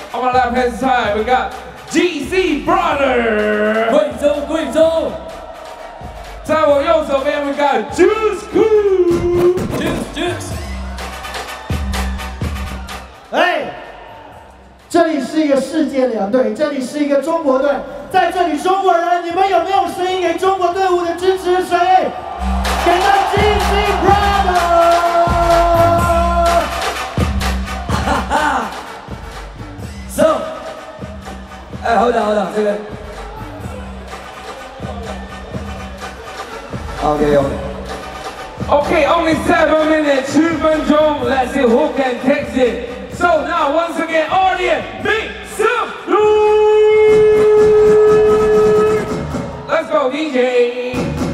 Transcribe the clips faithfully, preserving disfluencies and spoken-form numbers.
On my left hand side, we got G C Brother. 贵州，贵州。 在我右手边 we got Juice Cool。Juice Juice。 哎，这里是一个世界两队，这里是一个中国队，在这里中国人，你们有没有声音给中国队伍的支持？谁？给到 G C Brother。 哈哈。So。 哎，好等好等，这个 ，OK OK。 Okay, only seven minutes, 七分钟 ，Let's see who can take it. So now once again, audience, make some noise. Let's go, D J.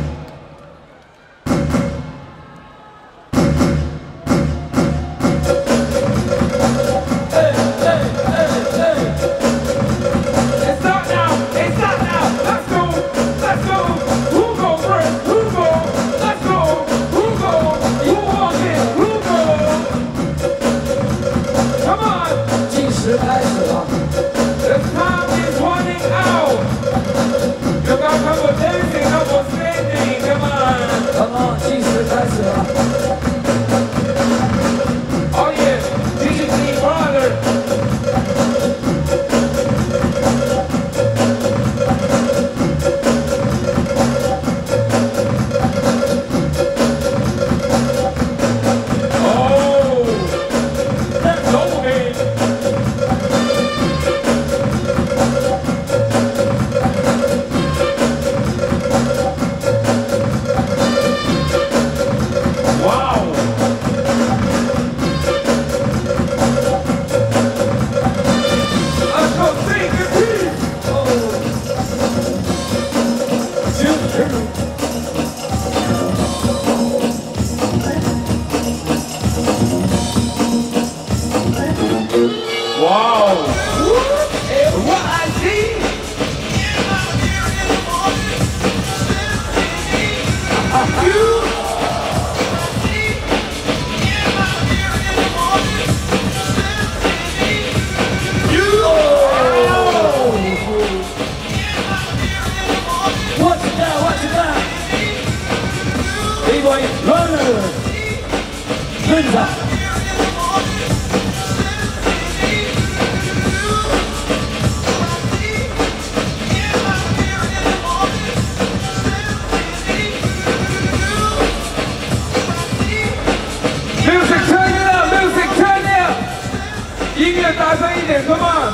Come on!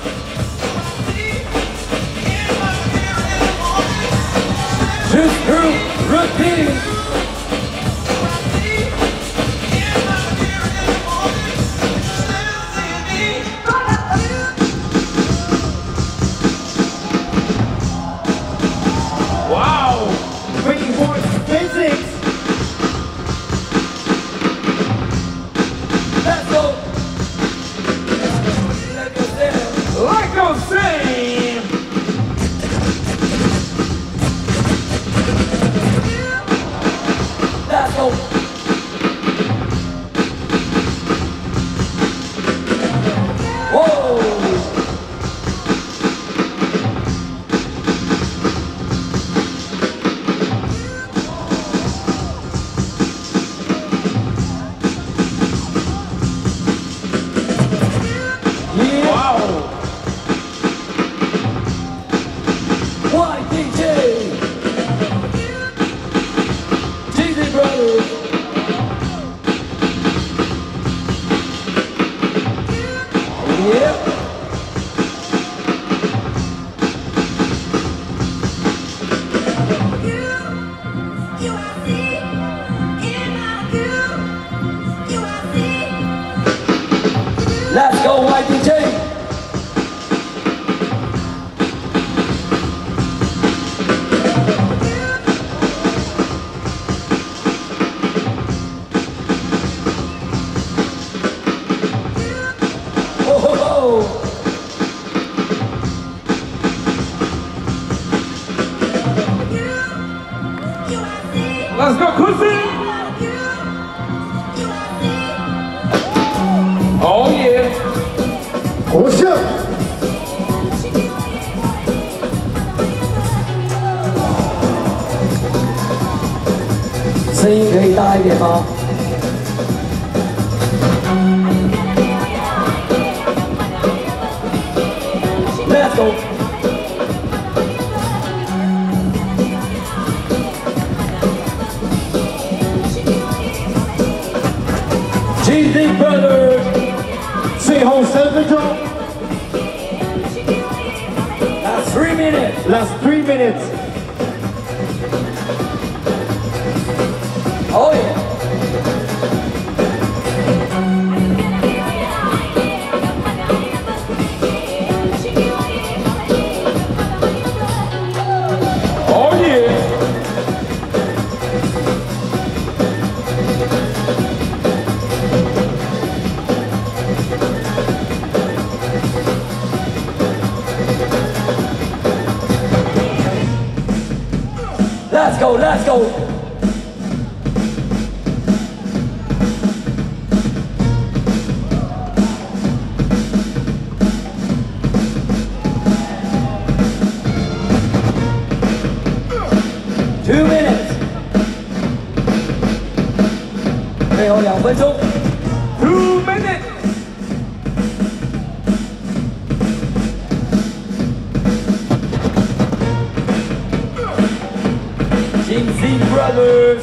Just group repeating. Wow! Bringing forth physics. Let's go. Like I was saying. Let's go. Whoa. Yeah. Wow. Y D J, G C Brothers. Yep. Let's go, Y D J. Oh, 声音可以大一点吗？ Let's go. G D Brothers， 最后三分钟 Last three minutes. ，last three minutes。 Oh yeah. Oh yeah. Let's go, let's go. Two minutes. 最后两分钟。 Two minutes。 G D Brothers.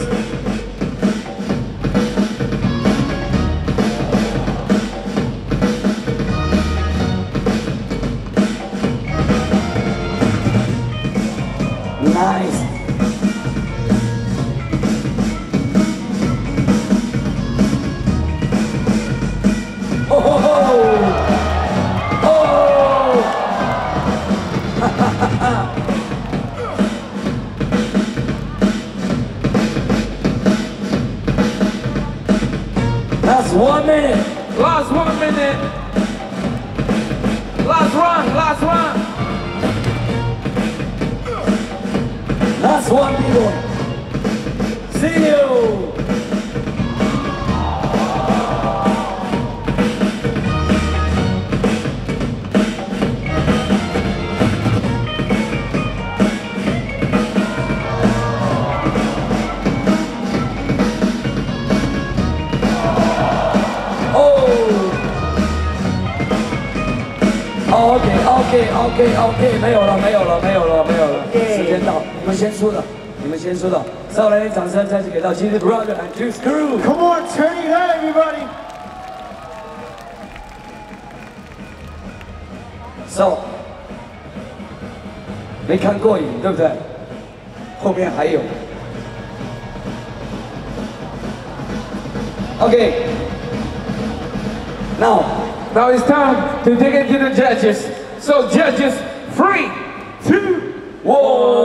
Nice. Oh, ho, ho. Oh. That's one minute. Last one minute. Last run, last run. Last one, people. See you. OK OK OK OK， 没有了没有了没有了没有了，时间到，你们先输的，你们先输的，再来掌声再次给到 G D Brother and Juice Crew。 Come on, turn it up, everybody. So， 没看过瘾对不对？后面还有。OK， now Now it's time to dig into the judges. So judges, three, two, one.